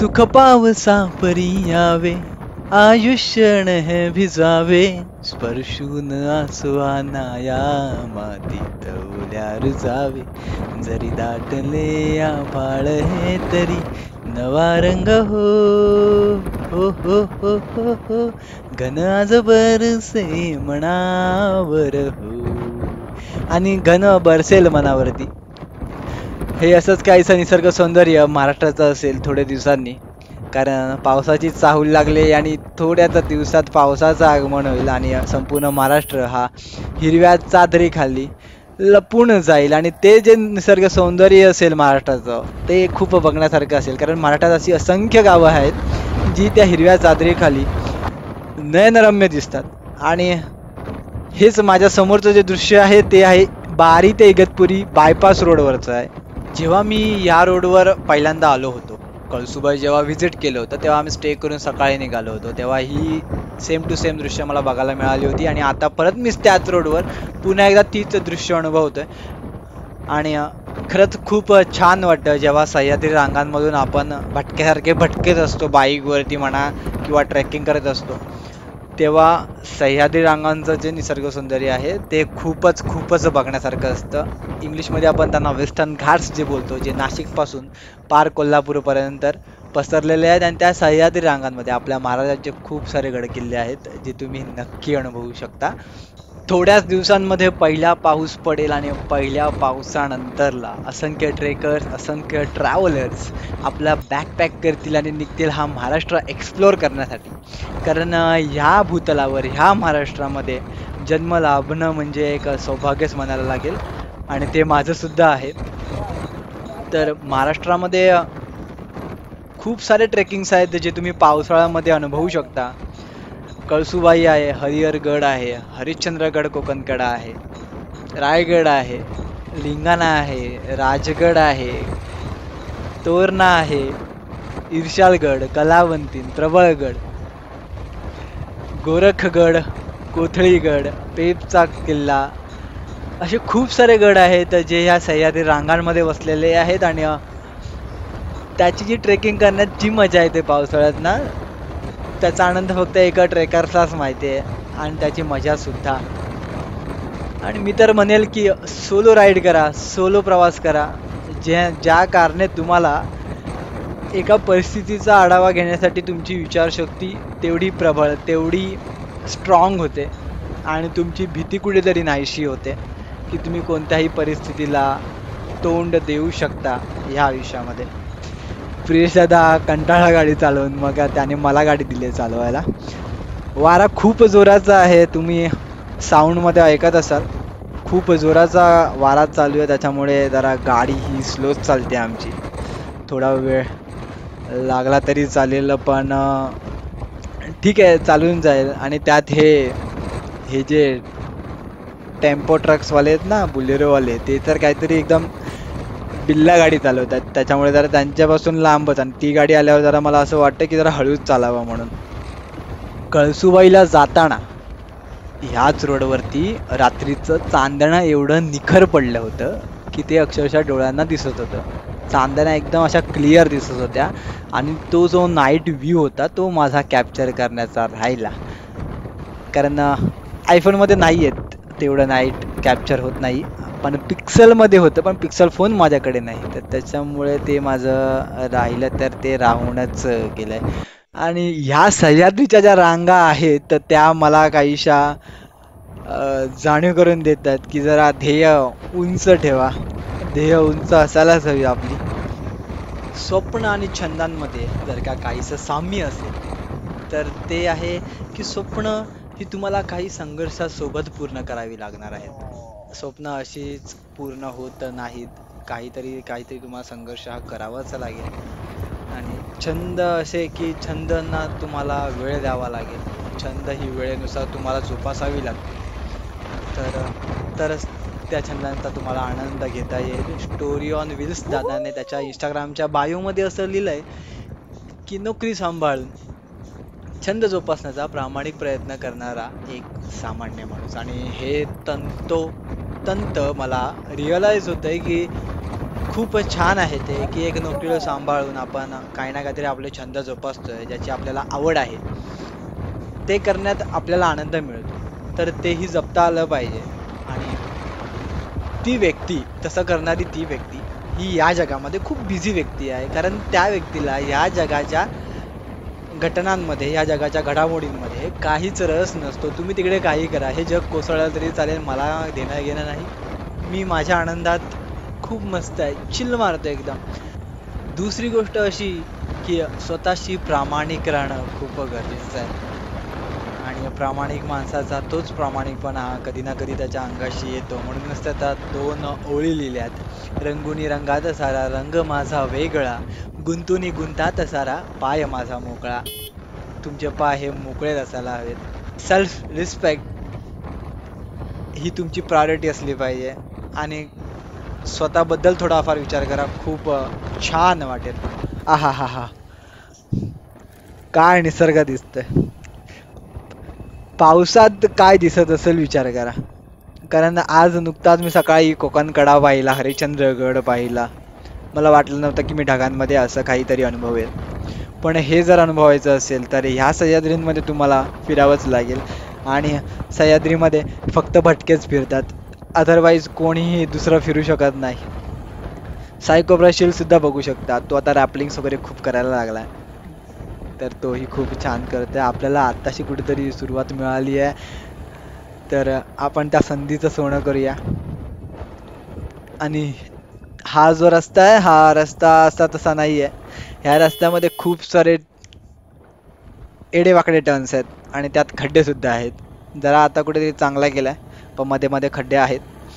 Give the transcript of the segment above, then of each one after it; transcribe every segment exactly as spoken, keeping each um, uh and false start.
सुख पावसा परी यावे आयुष्य है भिजावे स्पर्शून आसुआना या मातीत उड्या रुजावे जरी दाटले आभाळ हे तरी नवा रंग हो हो हो हो हो हो घन आज बरसे मनावर हो आणि घन बरसेल मनावरती. हे असंच काहीसं निसर्ग सौंदर्य महाराष्ट्राचं असेल थोड्या दिवसांनी, कारण पावसाची चाहूल लागली आणि थोड्याच दिवसात पावसाचं आगमन होईल आणि संपूर्ण महाराष्ट्र हा हिरव्या चादरीखाली लपून जाईल आणि ते जे निसर्ग सौंदर्य असेल महाराष्ट्राचं ते खूप बघण्यासारखं असेल. कारण महाराष्ट्रात अशी असंख्य गावं आहेत जी त्या हिरव्या चादरीखाली नयनरम्य दिसतात. आणि हेच माझ्या समोरचं जे दृश्य आहे ते आहे बारी ते इगतपुरी बायपास रोडवरचं आहे. जेव्हा मी या रोडवर पहिल्यांदा आलो होतो, कळसुबाई जेव्हा व्हिजिट केलं होतं तेव्हा आम्ही स्टे करून सकाळी निघालो होतो, तेव्हा ही सेम टू सेम दृश्य मला बघायला मिळाली होती. आणि आता परत मी त्याच रोडवर पुन्हा एकदा तीच दृश्य अनुभवतोय आणि खरंच खूप छान वाटतं जेव्हा सह्याद्री रांगांमधून आपण भटक्यासारखे भटकेत असतो बाईकवरती म्हणा किंवा ट्रेकिंग करत असतो, तेव्हा सह्याद्री रांगांचं जे निसर्ग सौंदर्य आहे ते खूपच खूपच बघण्यासारखं असतं. इंग्लिशमध्ये आपण त्यांना वेस्टर्न घाट्स जे बोलतो, जे नाशिकपासून पार कोल्हापूरपर्यंत पसरलेले आहेत. आणि त्या सह्याद्री रांगांमध्ये आपल्या महाराजांचे खूप सारे गडकिल्ले आहेत जे तुम्ही नक्की अनुभवू शकता. थोड्याच दिवसांमध्ये पहिला पाऊस पडेल आणि पहिल्या पावसानंतरला असंख्य ट्रेकर्स, असंख्य ट्रॅव्हलर्स आपला बॅकपॅक करतील आणि निघतील हा महाराष्ट्र एक्सप्लोअर करण्यासाठी. कारण ह्या भूतलावर ह्या महाराष्ट्रामध्ये जन्म लाभणं म्हणजे एक सौभाग्यच म्हणायला लागेल आणि ते माझं सुद्धा आहे. तर महाराष्ट्रामध्ये खूप सारे ट्रेकिंग्स आहेत जे तुम्ही पावसाळ्यामध्ये अनुभवू शकता. कळसुबाई आहे, हरिहरगड आहे, हरिश्चंद्रगड कोकणकडा आहे, रायगड आहे, लिंगाणा आहे, राजगड आहे, तोरणा आहे, इर्शालगड, कलावंतीन, प्रबळगड, गोरखगड, कोथळीगड, पेबचा किल्ला, असे खूप सारे गड आहेत जे ह्या सह्याद्री रांगांमध्ये वसलेले आहेत. आणि त्याची जी ट्रेकिंग करण्यात जी मजा येते पावसाळ्यात ना, त्याचा आनंद फक्त एका ट्रेकर्सलाच माहिती आहे आणि त्याची मजा सुद्धा. आणि मी तर म्हणेल की सोलो राईड करा, सोलो प्रवास करा, जे ज्या कारणे तुम्हाला एका परिस्थितीचा आढावा घेण्यासाठी तुमची विचारशक्ती तेवढी प्रबळ, तेवढी स्ट्रॉंग होते आणि तुमची भीती कुठेतरी नाहीशी होते की तुम्ही कोणत्याही परिस्थितीला तोंड देऊ शकता ह्या आयुष्यामध्ये. प्रियेश दादा कंटाळा गाडी चालवून, मग त्याने मला गाडी दिली चालवायला. वारा खूप जोराचा आहे, तुम्ही साऊंडमध्ये ऐकत असाल. खूप जोराचा वारा चालू आहे त्याच्यामुळे जरा गाडी ही स्लोच चालते आमची. थोडा वेळ लागला तरी चालेल पण ठीक आहे, चालून जाईल. आणि त्यात हे हे जे टेम्पो ट्रक्सवाले आहेत ना, बुलेरोवाले, ते तर काहीतरी एकदम बिल्ला गाडी चालवतात, त्याच्यामुळे जरा त्यांच्यापासून लांबच. आणि ती गाडी आल्यावर जरा मला असं वाटतं की जरा हळूच चालावं म्हणून. कळसुबाईला जाताना ह्याच रोडवरती रात्रीचं चांदणं एवढं निखर पडलं होतं की ते अक्षरशः डोळ्यांना दिसत होतं. चांदण्या एकदम अशा क्लिअर दिसत होत्या आणि तो जो नाईट व्ह्यू होता तो माझा कॅप्चर करण्याचा राहिला. कारण आयफोनमध्ये नाही आहेत तेवढं नाईट कॅप्चर होत नाही, पण पिक्सलमध्ये होतं, पण पिक्सल फोन माझ्याकडे नाही, तर त्याच्यामुळे ते माझं राहिलं तर ते राहूनच गेलंय. आणि ह्या सह्याद्रीच्या ज्या रांगा आहेत तर त्या मला काहीशा जाणीव करून देतात की जरा ध्येय उंच ठेवा, ध्येय उंच असायलाच हवी आपली. स्वप्न आणि छंदांमध्ये जर का काहीसं साम्य असेल तर ते आहे की स्वप्न ही तुम्हाला काही संघर्षासोबत पूर्ण करावी लागणार आहेत. स्वप्न अशीच पूर्ण होत नाहीत, काहीतरी काहीतरी तुम्हाला संघर्ष हा करावाच लागेल. आणि छंद असे की छंदांना तुम्हाला वेळ द्यावा लागेल, छंद ही वेळेनुसार तुम्हाला जोपासावी लागते, तर तरच त्या छंदांचा तुम्हाला आनंद घेता येईल. स्टोरी ऑन व्हील्स दादाने त्याच्या इंस्टाग्रामच्या बायोमध्ये असं लिहिलंय की नोकरी सांभाळून छंद जोपासण्याचा प्रामाणिक प्रयत्न करणारा एक सामान्य माणूस. आणि हे तंतो तंत मला रिअलाइज होतंय की खूपच छान आहे ते की एक नोकरीला सांभाळून आपण काही ना काहीतरी आपले छंद जोपासतोय, ज्याची आपल्याला आवड आहे, ते करण्यात आपल्याला आनंद मिळतो. तर तेही जपता आलं पाहिजे. आणि ती व्यक्ती तसं करणारी ती व्यक्ती ही या जगामध्ये खूप बिझी व्यक्ती आहे. कारण त्या व्यक्तीला या जगाच्या घटनांमध्ये, या जगाच्या घडामोडींमध्ये काहीच रस नसतो. तुम्ही तिकडे काही करा, हे जग कोसळलं तरी चालेल, मला देणं घेणं नाही. मी माझ्या आनंदात खूप मस्त आहे, चिल मारतो एकदम. दुसरी गोष्ट अशी की स्वतःशी प्रामाणिक राहणं खूप गरजेचं आहे. आणि प्रामाणिक माणसाचा तोच प्रामाणिकपणा कधी ना कधी त्याच्या अंगाशी येतो. म्हणूनच त्या दोन ओळी लिहिल्यात, रंगुनी रंगात सारा रंग माझा वेगळा, गुंतुनी गुंतात सारा पाय माझा मोकळा. तुमचे पाय हे मोकळेच असायला हवेत. सेल्फ रिस्पेक्ट ही तुमची प्रायोरिटी असली पाहिजे. आणि स्वतःबद्दल थोडाफार विचार करा, खूप छान वाटेल. आहा हा हा काय निसर्ग दिसतोय. पावसात काय दिसत असेल विचार करा. कारण आज नुकताच मी सकाळी कोकण कडा पाहिला, हरिश्चंद्रगड पाहिला. मला वाटलं नव्हतं की मी ढगांमध्ये असं काहीतरी अनुभवेल. पण हे जर अनुभवायचं असेल तर ह्या सह्याद्रींमध्ये तुम्हाला फिरावंच लागेल. आणि सह्याद्रीमध्ये फक्त भटकेच फिरतात, अदरवाईज कोणीही दुसरं फिरू शकत नाही. सायकोब्रा शील सुद्धा बघू शकता, तो आता रॅपलिंग्स वगैरे खूप करायला लागलाय, तर तोही खूप छान करतोय. आपल्याला आत्ताशी कुठेतरी सुरुवात मिळाली आहे, तर आपण त्या संधीचं सोनं करूया. आणि हा जो रस्ता आहे, हा रस्ता असा तसा नाही आहे. ह्या रस्त्यामध्ये खूप सारे एडेवाकडे टर्न्स आहेत आणि त्यात खड्डे सुद्धा आहेत. जरा आता कुठेतरी चांगला केलाय, पण मध्ये मध्ये खड्डे आहेत.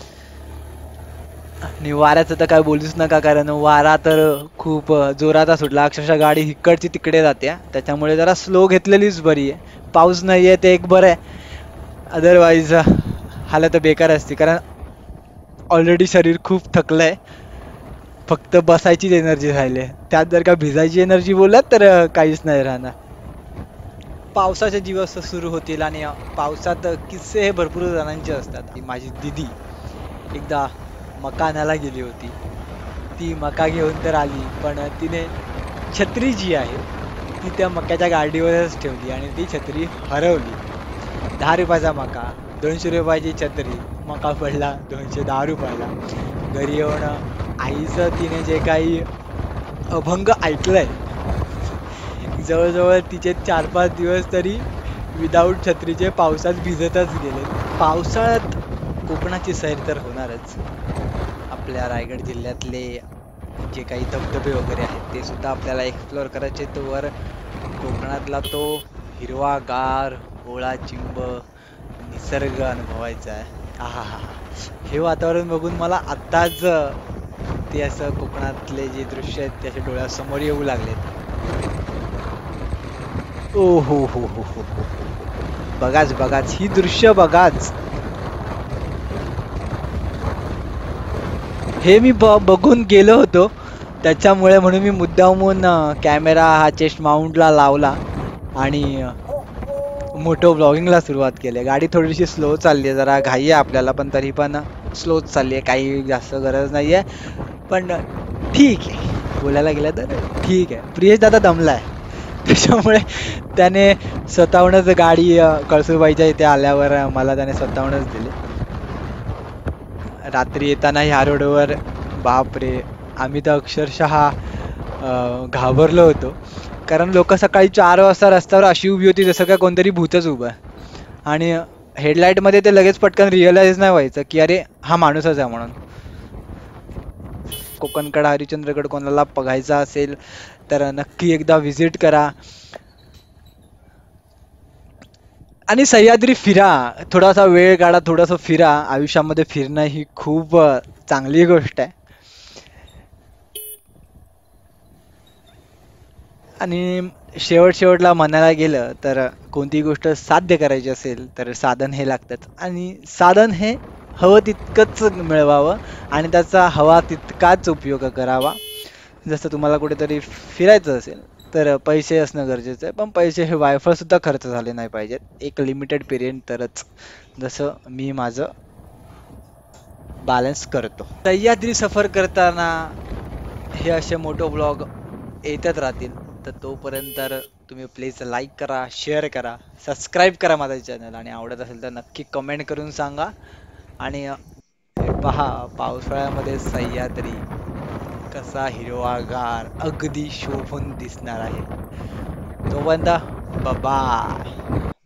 आणि वाऱ्याचं तर काय बोलूच नका, कारण वारा तर खूप जोराचा सुटला. अक्षरशः गाडी इकडची तिकडे जाते, त्याच्यामुळे जरा स्लो घेतलेलीच बरी आहे. पाऊस नाही आहे ते एक बरं आहे, अदरवाईज हालत बेकार असते. कारण ऑलरेडी शरीर खूप थकलंय, फक्त बसायचीच एनर्जी राहिली आहे. त्यात जर का भिजायची एनर्जी बोललात तर काहीच नाही राहणार. पावसाचे दिवस सुरू होतील आणि पावसात किस्से हे भरपूर जणांचे असतात. माझी दिदी एकदा मका आणायला गेली होती. ती मका घेऊन तर आली, पण तिने छत्री जी आहे ती त्या मक्याच्या गाडीवरच ठेवली आणि ती छत्री हरवली. दहा रुपयाचा मका, दोनशे रुपयाची छत्री, मका पडला दोनशे दहा रुपयाला. घरी येऊन आईचं तिने जे काही अभंग ऐकलंय, जवळजवळ तिचे चार पाच दिवस तरी विदाऊट छत्रीचे पावसात भिजतच गेले. पावसाळ्यात कोकणाची सैर तर होणारच. आपल्या रायगड जिल्ह्यातले जे काही धबधबे वगैरे आहेत ते सुद्धा आपल्याला एक्सप्लोअर करायचे. तोवर कोकणातला तो हिरवागार ओळा चिंब निसर्ग अनुभवायचा आहे. आहा हा हे वातावरण बघून मला आत्ताच ते असं कोकणातले जे दृश्य आहेत त्याच्या डोळ्यासमोर येऊ लागलेत. ओ हो हो हो हो हो बघाच बघाच ही दृश्य बघाच. हे मी बघून गेलो होतो, त्याच्यामुळे म्हणून मी मुद्दामून कॅमेरा हा चेस्ट माउंटला लावला आणि मोठो ब्लॉगिंगला सुरुवात केली. गाडी थोडीशी स्लो चालली आहे, जरा घाई आहे आपल्याला, पण तरी पण स्लोच चालली आहे, काही जास्त गरज नाही आहे. पण ठीक आहे, बोलायला गेलं तर ठीक आहे. प्रियेश दादा दमलाय, त्याच्यामुळे त्याने स्वतःहूनच गाडी कळसूबाईच्या इथे आल्यावर मला त्याने स्वतःहूनच दिली. रात्री येताना ह्या रोडवर बापरे, आम्ही तर अक्षरशः घाबरलो होतो. कारण लोक सकाळी चार वाजता रस्त्यावर अशी उभी होती जसं काय कोणतरी भूतच उभं आहे. आणि हेडलाईटमध्ये ते लगेच पटकन रिअलाइज नाही व्हायचं की अरे हा माणूसच आहे म्हणून. कोकणकडा हरिश्चंद्रगड कोणाला बघायचा असेल तर नक्की एकदा व्हिजिट करा आणि सह्याद्री फिरा. थोडासा वेळ काढा, थोडासा फिरा. आयुष्यामध्ये फिरणं ही खूप चांगली गोष्ट आहे. आणि शेवट शेवटला म्हणायला गेलं तर कोणती गोष्ट साध्य करायची असेल तर साधन हे लागतंच. आणि साधन हे हवं तितकंच मिळवावं आणि त्याचा हवा तितकाच उपयोग करावा. जसं तुम्हाला कुठेतरी फिरायचं असेल तर पैसे असणं गरजेचं आहे, पण पैसे हे वायफळ सुद्धा खर्च झाले नाही पाहिजेत, एक लिमिटेड पिरियड तरच. जसं मी माझं बॅलन्स करतो. सह्याद्री सफर करताना हे असे मोठे ब्लॉग येतच राहतील. तर तोपर्यंत तर तुम्ही प्लीज लाईक करा, शेअर करा, सबस्क्राईब करा माझा चॅनल आणि आवडत असेल तर नक्की कमेंट करून सांगा. आणि अ, हे पहा पावसाळ्यामध्ये सह्याद्री कसा हिरवागार अगदी शोभून दिसणार आहे. तोपर्यंत बाय.